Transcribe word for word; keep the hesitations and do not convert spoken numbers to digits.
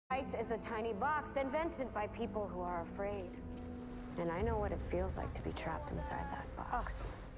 Light is a tiny box invented by people who are afraid. And I know what it feels like to be trapped inside that box. Oh.